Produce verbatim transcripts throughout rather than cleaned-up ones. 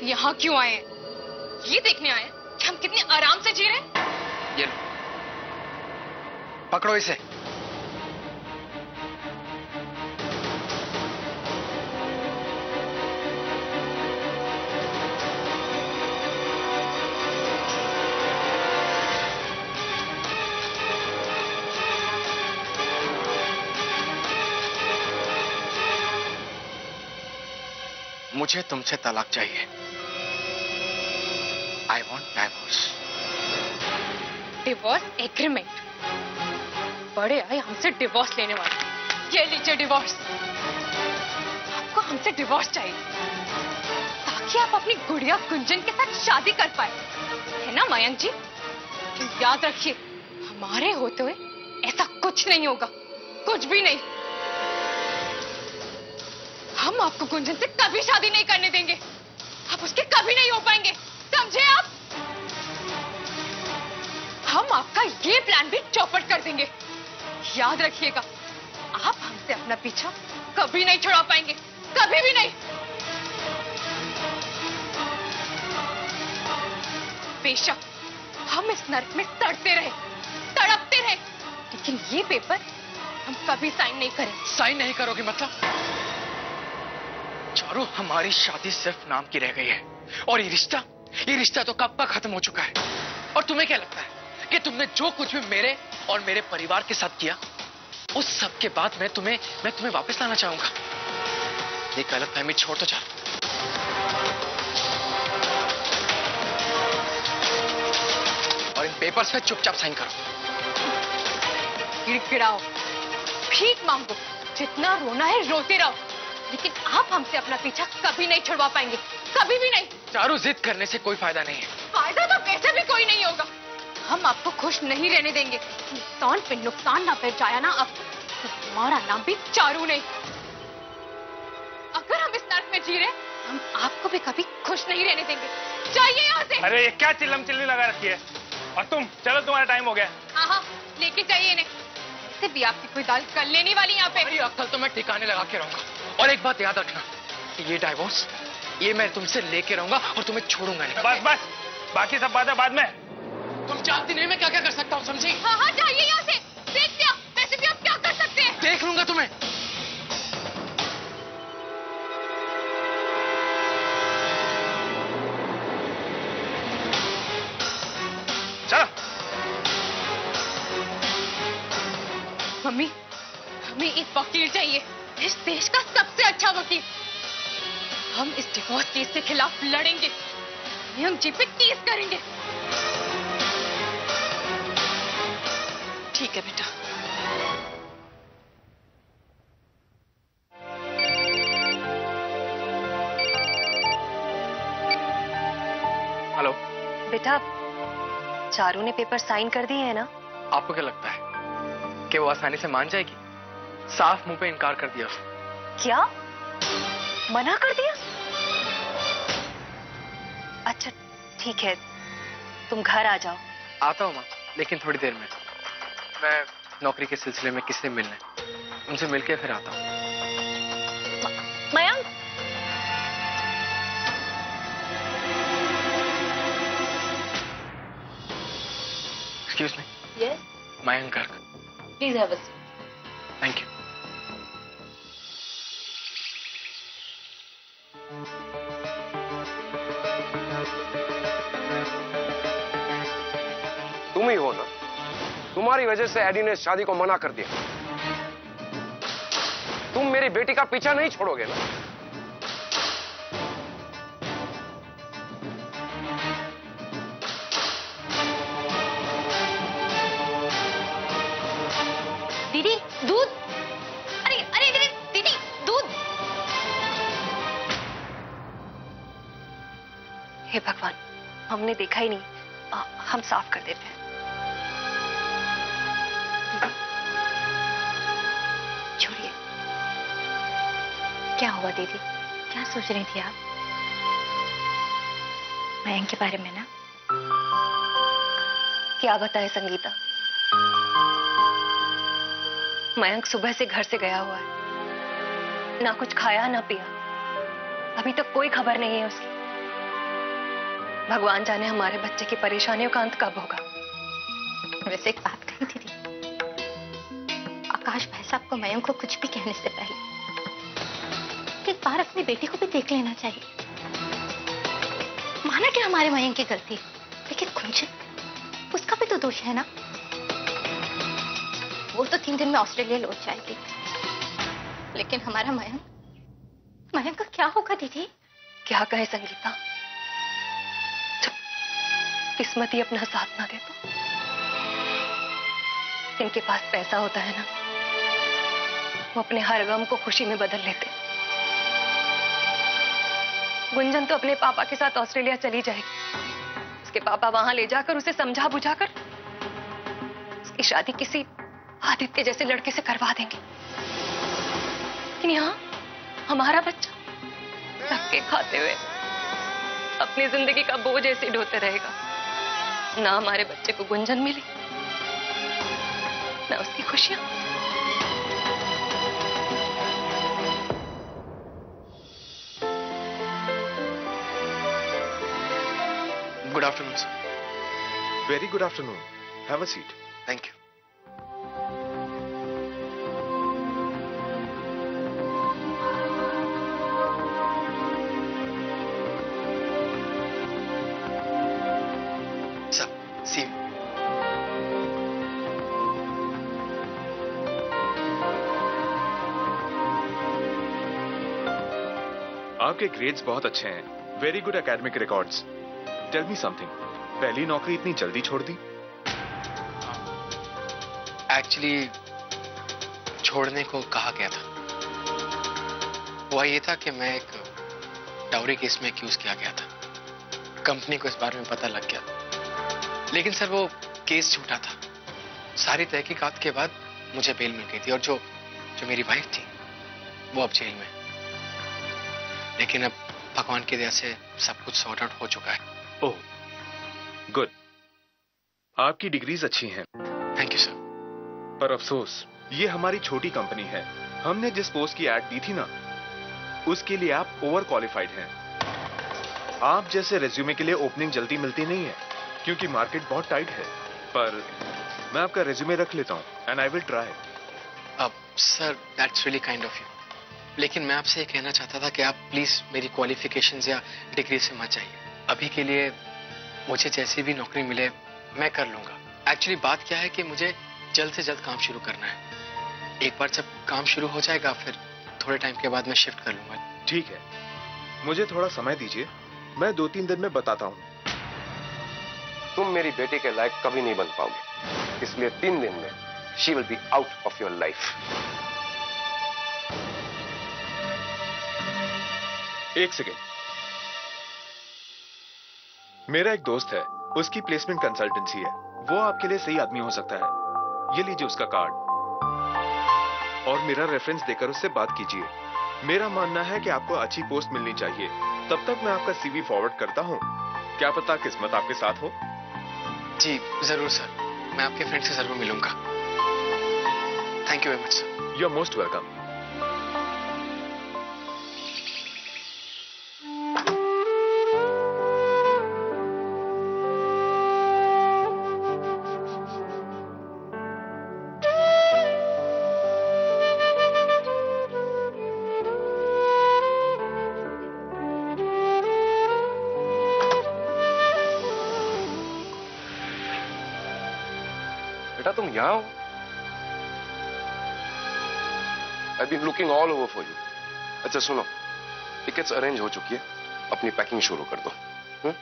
यहाँ क्यों आए हैं? ये देखने आए कि हम कितने आराम से जी रहे हैं। ये पकड़ो इसे। मुझे तुमसे तलाक चाहिए। I want divorce. Divorce agreement? बड़े आए हमसे डिवोर्स लेने वाले। ये लीजिए डिवोर्स। आपको हमसे डिवोर्स चाहिए ताकि आप अपनी गुड़िया गुंजन के साथ शादी कर पाए, है ना मयंक जी? तो याद रखिए, हमारे होते हुए ऐसा कुछ नहीं होगा, कुछ भी नहीं। हम आपको गुंजन से कभी शादी नहीं करने देंगे। आप उसके कभी नहीं हो पाएंगे, समझे आप? हम आपका ये प्लान भी चौपट कर देंगे। याद रखिएगा, आप हमसे अपना पीछा कभी नहीं छुड़ा पाएंगे, कभी भी नहीं। बेशक हम इस नर्क में सड़ते रहे, तड़पते रहे, लेकिन ये पेपर हम कभी साइन नहीं करेंगे। साइन नहीं करोगे मतलब? चारू, हमारी शादी सिर्फ नाम की रह गई है और ये रिश्ता ये रिश्ता तो कब का खत्म हो चुका है। और तुम्हें क्या लगता है कि तुमने जो कुछ भी मेरे और मेरे परिवार के साथ किया, उस सब के बाद मैं तुम्हें मैं तुम्हें वापस लाना चाहूंगा? ये गलतफहमी छोड़ दो चारू। और इन पेपर्स पे चुपचाप साइन करो। गिड़गिड़ाओ, भीख मांगो, जितना रोना है रोते रहो, लेकिन आप हमसे अपना पीछा कभी नहीं छुड़वा पाएंगे, कभी भी नहीं। चारू, जिद करने से कोई फायदा नहीं है। फायदा तो वैसे भी कोई नहीं होगा। हम आपको खुश नहीं रहने देंगे। नुकसान पे नुकसान ना पहुंचाया ना अब, तो हमारा नाम भी चारू नहीं। अगर हम इस नर्क में जी रहे, हम आपको भी कभी खुश नहीं रहने देंगे। जाइए यहाँ से। अरे ये क्या चिल्लम चिल्ली लगा रखी है? और तुम चलो, तुम्हारा टाइम हो गया। हाँ हाँ, लेके जाइए इन्हें। इससे भी आपकी कोई दाल कर लेने वाली यहाँ पे। अरे अक्ल तो मैं ठिकाने लगा के रहूंगा। और एक बात याद रखना, ये डाइवोर्स ये मैं तुमसे लेके रहूंगा और तुम्हें छोड़ूंगा नहीं। बस बस, बाकी सब बातें बाद में। तुम जानती नहीं मैं क्या क्या कर सकता हूँ, समझी? हाँ हाँ, जाइए यहाँ से। देखते हैं वैसे भी आप क्या कर सकते हैं। देख लूंगा तुम्हें। चलो। मम्मी, हमें एक वकील चाहिए, इस देश का सबसे अच्छा वकील। हम इस डिवोर्स केस के खिलाफ लड़ेंगे, मयंक जी पे केस करेंगे। ठीक है बेटा। हेलो बेटा, चारू ने पेपर साइन कर दिए है ना? आपको क्या लगता है कि वो आसानी से मान जाएगी? साफ मुंह पे इनकार कर दिया उसने। क्या? मना कर दिया? अच्छा ठीक है, तुम घर आ जाओ। आता हूँ माँ, लेकिन थोड़ी देर में। मैं नौकरी के सिलसिले में किससे मिलने, उनसे मिलके फिर आता हूँ। Mayank, excuse me. Yes, Mayank Garg. Please have a seat. Thank you. तुम ही हो ना? तुम्हारी वजह से एडी ने शादी को मना कर दिया। तुम मेरी बेटी का पीछा नहीं छोड़ोगे ना? दीदी दूध। अरे अरे दीदी दीदी दूध। हे भगवान, हमने देखा ही नहीं। आ, हम साफ कर देते हैं। छोड़िए। क्या हुआ दीदी? क्या सोच रही थी आप? मयंक के बारे में ना? क्या बताए संगीता, मयंक सुबह से घर से गया हुआ है, ना कुछ खाया ना पिया। अभी तक कोई खबर नहीं है उसकी। भगवान जाने हमारे बच्चे की परेशानियों का अंत कब होगा। वैसे एक बात कही थी, आकाश भाई साहब को मयंक को कुछ भी कहने से पहले एक बार अपनी बेटी को भी देख लेना चाहिए। माना कि हमारे मयंक की गलती, लेकिन कुंजन, उसका भी तो दोष है ना। वो तो तीन दिन में ऑस्ट्रेलिया लौट जाएगी, लेकिन हमारा मयंक, मयंक का क्या होगा दीदी? क्या कहे संगीता, जब किस्मत ही अपना साथ ना दे तो। जिनके पास पैसा होता है ना, वो अपने हर गम को खुशी में बदल लेते। गुंजन तो अपने पापा के साथ ऑस्ट्रेलिया चली जाएगी। उसके पापा वहां ले जाकर उसे समझा बुझाकर उसकी शादी किसी आदित्य जैसे लड़के से करवा देंगे। लेकिन यहाँ हमारा बच्चा धक्के खाते हुए अपनी जिंदगी का बोझ ऐसे ढोते रहेगा। ना हमारे बच्चे को गुंजन मिली, ना उसकी खुशियां। Good afternoon sir. Very good afternoon, have a seat. Thank you. आपके ग्रेड्स बहुत अच्छे हैं, very good academic records. Tell me something, पहली नौकरी इतनी जल्दी छोड़ दी? एक्चुअली छोड़ने को कहा गया था। हुआ ये था कि मैं एक डाउरी केस में एक्यूज किया गया था। कंपनी को इस बारे में पता लग गया, लेकिन सर वो केस झूठा था। सारी तहकीकात के बाद मुझे बेल मिल गई थी, और जो जो मेरी वाइफ थी वो अब जेल में। लेकिन अब भगवान की दया से सब कुछ सॉर्ट आउट हो चुका है। ओह गुड, आपकी डिग्रीज अच्छी हैं। Thank you sir. पर अफसोस, ये हमारी छोटी कंपनी है। हमने जिस पोस्ट की एड दी थी ना, उसके लिए आप ओवर क्वालिफाइड हैं। आप जैसे रेज्यूमे के लिए ओपनिंग जल्दी मिलती नहीं है, क्योंकि मार्केट बहुत टाइट है। पर मैं आपका रेज्यूमे रख लेता हूं एंड आई विल ट्राई। अब sir that's really kind of you, लेकिन मैं आपसे ये कहना चाहता था कि आप प्लीज मेरी क्वालिफिकेशंस या डिग्री से मत जाइए। अभी के लिए मुझे जैसी भी नौकरी मिले मैं कर लूंगा। एक्चुअली बात क्या है कि मुझे जल्द से जल्द काम शुरू करना है। एक बार जब काम शुरू हो जाएगा, फिर थोड़े टाइम के बाद मैं शिफ्ट कर लूंगा। ठीक है, मुझे थोड़ा समय दीजिए, मैं दो तीन दिन में बताता हूं। तुम मेरी बेटी के लायक कभी नहीं बन पाओगे, इसलिए तीन दिन में she will be out of your life. एक सेकेंड, मेरा एक दोस्त है, उसकी प्लेसमेंट कंसल्टेंसी है। वो आपके लिए सही आदमी हो सकता है। ये लीजिए उसका कार्ड, और मेरा रेफरेंस देकर उससे बात कीजिए। मेरा मानना है कि आपको अच्छी पोस्ट मिलनी चाहिए। तब तक मैं आपका सीवी फॉरवर्ड करता हूं, क्या पता किस्मत आपके साथ हो। जी जरूर सर, मैं आपके फ्रेंड से जरूर मिलूंगा। Thank you very much sir. You are most welcome. बेटा तुम यहां हो? I've been looking all over for you. अच्छा सुनो, टिकट्स अरेंज हो चुकी है, अपनी पैकिंग शुरू कर दो। हुँ?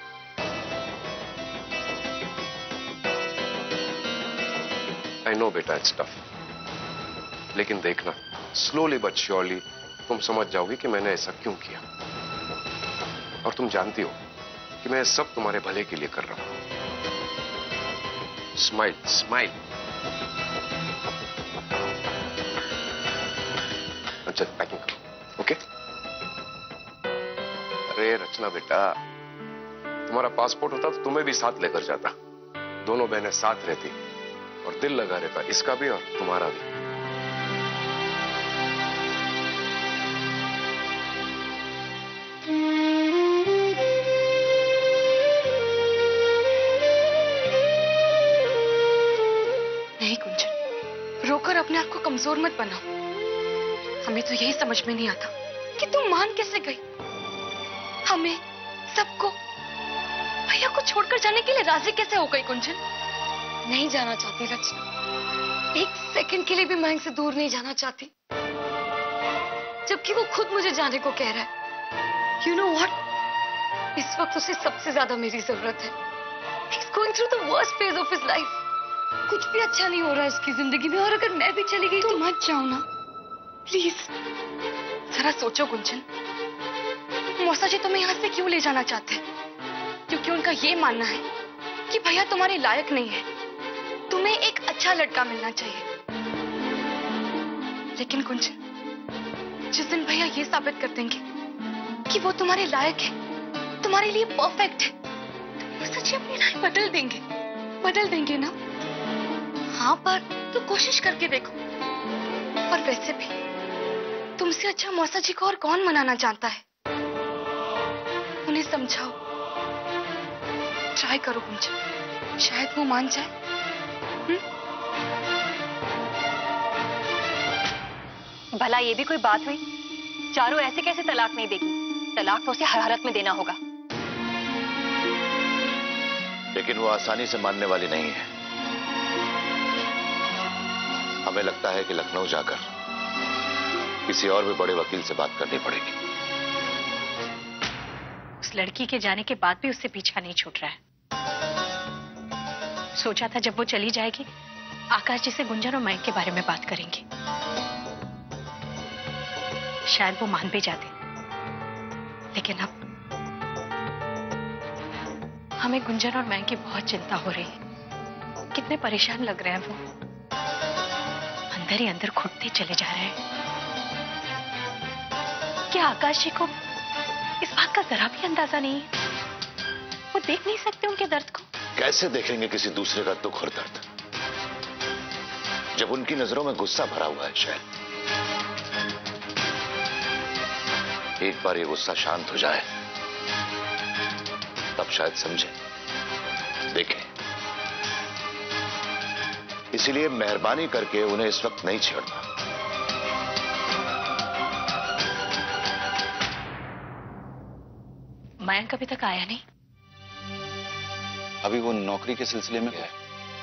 I know बेटा it's tough, लेकिन देखना slowly but surely तुम समझ जाओगी कि मैंने ऐसा क्यों किया। और तुम जानती हो कि मैं सब तुम्हारे भले के लिए कर रहा हूं। Smile smile. अच्छा पैकिंग करो, ओके? अरे रचना बेटा, तुम्हारा पासपोर्ट होता तो तुम्हें भी साथ लेकर जाता। दोनों बहनें साथ रहती और दिल लगा रहता, इसका भी और तुम्हारा भी। अपने आप को कमजोर मत बनाओ। हमें तो यही समझ में नहीं आता कि तुम मान कैसे गई। हमें सबको भैया को छोड़कर जाने के लिए राजी कैसे हो गई गुंजन? नहीं जाना चाहती रचना, एक सेकंड के लिए भी मयंक से दूर नहीं जाना चाहती, जबकि वो खुद मुझे जाने को कह रहा है। यू नो व्हाट, इस वक्त उसे सबसे ज्यादा मेरी जरूरत है। He's going through the worst phase of his life. कुछ भी अच्छा नहीं हो रहा है उसकी जिंदगी में, और अगर मैं भी चली गई तो मत जाओ ना प्लीज। जरा सोचो गुंजन, मौसा जी तुम्हें यहाँ से क्यों ले जाना चाहते हैं? क्योंकि उनका ये मानना है कि भैया तुम्हारे लायक नहीं है, तुम्हें एक अच्छा लड़का मिलना चाहिए। लेकिन गुंजन, जिस दिन भैया ये साबित कर देंगे कि वो तुम्हारे लायक है, तुम्हारे लिए परफेक्ट है, तो मौसा जी अपनी लाइफ बदल देंगे। बदल देंगे ना? हाँ, पर तो कोशिश करके देखो। और वैसे भी तुमसे अच्छा मौसा जी को और कौन मनाना चाहता है? उन्हें समझाओ, ट्राई करो गुंजन, शायद वो मान जाए। हुँ? भला ये भी कोई बात हुई? चारों ऐसे कैसे तलाक नहीं देगी? तलाक तो उसे हर हालत में देना होगा। लेकिन वो आसानी से मानने वाली नहीं है। हमें लगता है कि लखनऊ जाकर किसी और भी बड़े वकील से बात करनी पड़ेगी। उस लड़की के जाने के बाद भी उससे पीछा नहीं छूट रहा है। सोचा था जब वो चली जाएगी आकाश जी से गुंजन और मयंक के बारे में बात करेंगे, शायद वो मान भी जाते। लेकिन अब हमें गुंजन और मयंक की बहुत चिंता हो रही है। कितने परेशान लग रहे हैं वो, अंदर ही अंदर घुटते चले जा रहे हैं। क्या आकाश जी को इस बात का जरा भी अंदाजा नहीं है? वो देख नहीं सकते उनके दर्द को? कैसे देखेंगे किसी दूसरे का दुख और दर्द, जब उनकी नजरों में गुस्सा भरा हुआ है। शायद एक बार ये गुस्सा शांत हो जाए तब शायद समझे, देखें। इसलिए मेहरबानी करके उन्हें इस वक्त नहीं छेड़ना। मयंक अभी तक आया नहीं? अभी वो नौकरी के सिलसिले में गया है।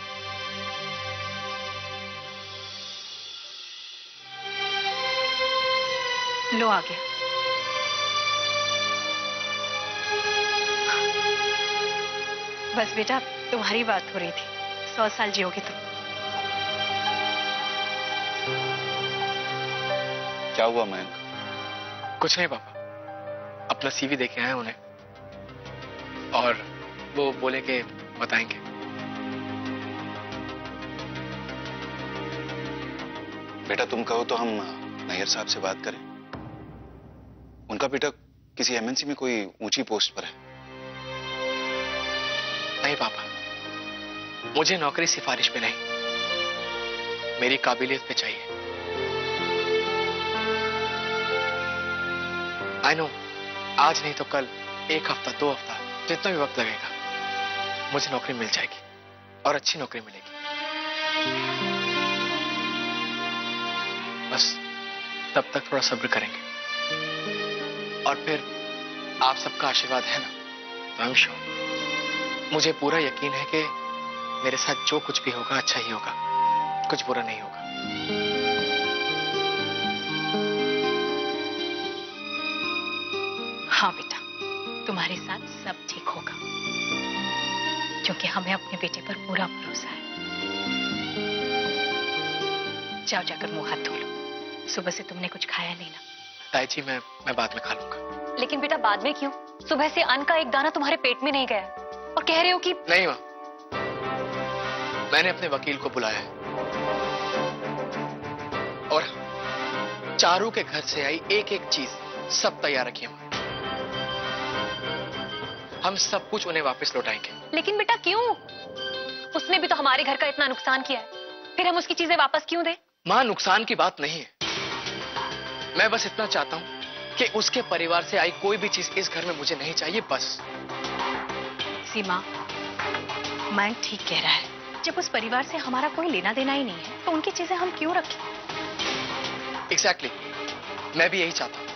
लो आ गया। बस बेटा, तुम्हारी बात हो रही थी। सौ साल जियोगे तुम। क्या हुआ मयंक? कुछ नहीं पापा, अपना सीवी देके आए उन्हें और वो बोले कि बताएंगे। बेटा तुम कहो तो हम नायर साहब से बात करें। उनका बेटा किसी एमएनसी में कोई ऊंची पोस्ट पर है। नहीं पापा, मुझे नौकरी सिफारिश पे नहीं, मेरी काबिलियत पे चाहिए। आई नो, आज नहीं तो कल, एक हफ्ता, दो हफ्ता, जितना भी वक्त लगेगा, मुझे नौकरी मिल जाएगी और अच्छी नौकरी मिलेगी। बस तब तक थोड़ा सब्र करेंगे और फिर आप सबका आशीर्वाद है ना, तो आई एम श्योर, मुझे पूरा यकीन है कि मेरे साथ जो कुछ भी होगा अच्छा ही होगा, कुछ बुरा नहीं होगा। हाँ बेटा, तुम्हारे साथ सब ठीक होगा, क्योंकि हमें अपने बेटे पर पूरा भरोसा है। जाओ जाकर मुंह हाथ धो लो, सुबह से तुमने कुछ खाया नहीं ना। ताई जी, मैं मैं बाद में खा लूंगा। लेकिन बेटा बाद में क्यों? सुबह से अन्न का एक दाना तुम्हारे पेट में नहीं गया और कह रहे हो कि नहीं मां, मैंने अपने वकील को बुलाया है और चारू के घर से आई एक एक चीज सब तैयार रखी है। हम सब कुछ उन्हें वापस लौटाएंगे। लेकिन बेटा क्यों? उसने भी तो हमारे घर का इतना नुकसान किया है, फिर हम उसकी चीजें वापस क्यों दें? मां, नुकसान की बात नहीं है, मैं बस इतना चाहता हूं कि उसके परिवार से आई कोई भी चीज इस घर में मुझे नहीं चाहिए, बस। सीमा, मयंक ठीक कह रहा है, जब उस परिवार से हमारा कोई लेना देना ही नहीं है तो उनकी चीजें हम क्यों रखें? Exactly exactly. मैं भी यही चाहता हूं।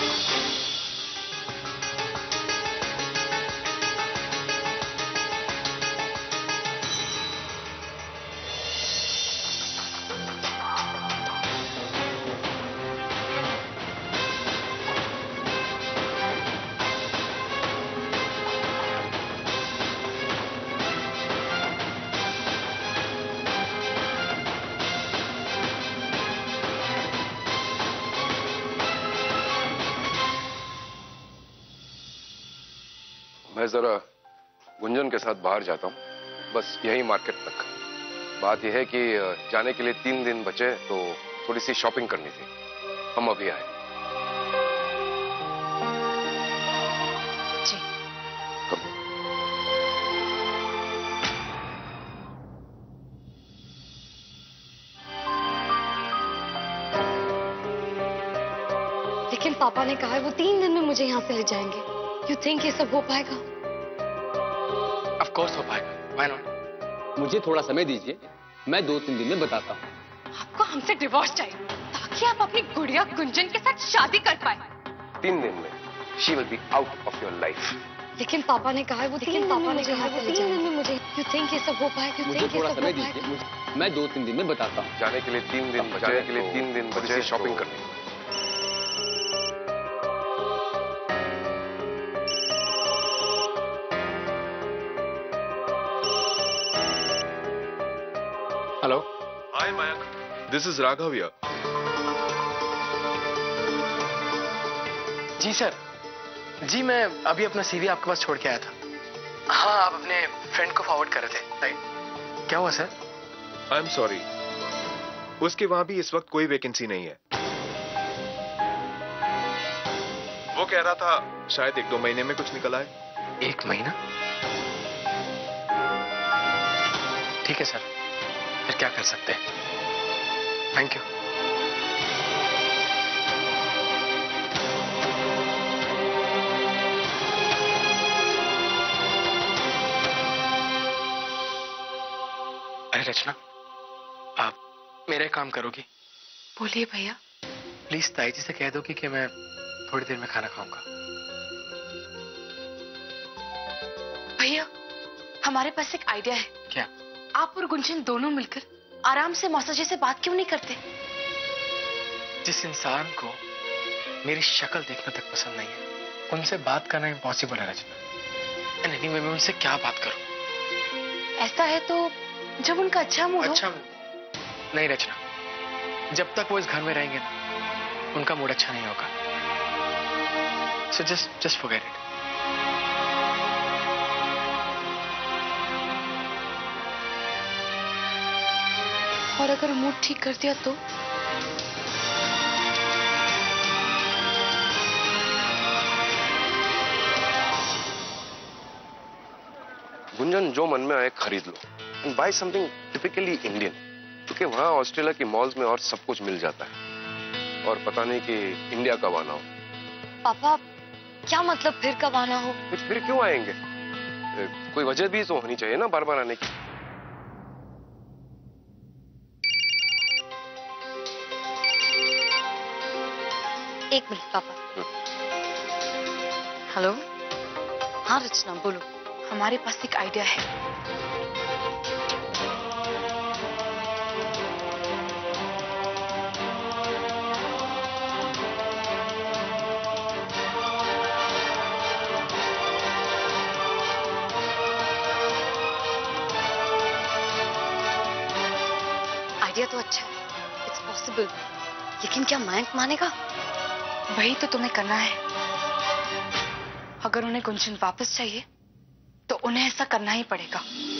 मैं जरा गुंजन के साथ बाहर जाता हूँ, बस यही मार्केट तक। बात यह है कि जाने के लिए तीन दिन बचे तो थोड़ी सी शॉपिंग करनी थी। हम अभी आए। जी। कब? लेकिन पापा ने कहा है वो तीन दिन में मुझे यहाँ से ले जाएंगे। यू थिंक ये सब हो पाएगा? ऑफ कोर्स हो पाएगा, व्हाई नॉट? मुझे थोड़ा समय दीजिए, मैं दो तीन दिन में बताता हूँ। आपको हमसे डिवोर्स चाहिए ताकि आप अपनी गुड़िया गुंजन के साथ शादी कर पाए। तीन दिन में she will be out of your life. लेकिन पापा ने कहा है वो तीन पापा ने कहा वो तीन दिन में मुझे। यू थिंक ये सब हो पाएगा? मुझे थोड़ा समय दीजिए, मैं दो तीन दिन में बताता हूँ। जाने के लिए तीन दिन बचे, जाने के लिए तीन दिन बचे, शॉपिंग करनी। Hello. Hi Mayank, this is Raghav here. जी सर, जी मैं अभी अपना सीवी आपके पास छोड़ के आया था। हाँ, आप अपने फ्रेंड को फॉरवर्ड कर रहे थे, राइट? क्या हुआ सर? आई एम सॉरी, उसके वहां भी इस वक्त कोई वैकेंसी नहीं है। वो कह रहा था शायद एक दो महीने में कुछ निकल आए। एक महीना? ठीक है सर, फिर क्या कर सकते हैं? Thank you. अरे रचना, आप मेरे काम करोगी? बोलिए भैया। प्लीज ताई जी से कह दो कि, कि मैं थोड़ी देर में खाना खाऊंगा। भैया, हमारे पास एक आइडिया है। क्या? आप और गुंजन दोनों मिलकर आराम से मौसा जी से बात क्यों नहीं करते? जिस इंसान को मेरी शक्ल देखना तक पसंद नहीं है, उनसे बात करना इम्पॉसिबल है रचना। नहीं, मैं उनसे क्या बात करूं? ऐसा है तो जब उनका अच्छा मूड हो। अच्छा मूड? नहीं रचना, जब तक वो इस घर में रहेंगे ना, उनका मूड अच्छा नहीं होगा। So just just forget it. और अगर मूड ठीक कर दिया तो? गुंजन, जो मन में आए खरीद लो and buy something typically Indian, क्योंकि वहां ऑस्ट्रेलिया की मॉल्स में और सब कुछ मिल जाता है। और पता नहीं कि इंडिया कब आना हो। पापा, क्या मतलब फिर कब आना हो? फिर फिर क्यों आएंगे? ए, कोई वजह भी तो होनी चाहिए ना बार बार आने की। एक मिनट पापा। हेलो। हाँ रचना, बोलो। हमारे पास एक आइडिया है। आइडिया तो अच्छा है, इट्स पॉसिबल, लेकिन क्या मयंक मानेगा? वही तो तुम्हें करना है। अगर उन्हें गुंजन वापस चाहिए तो उन्हें ऐसा करना ही पड़ेगा।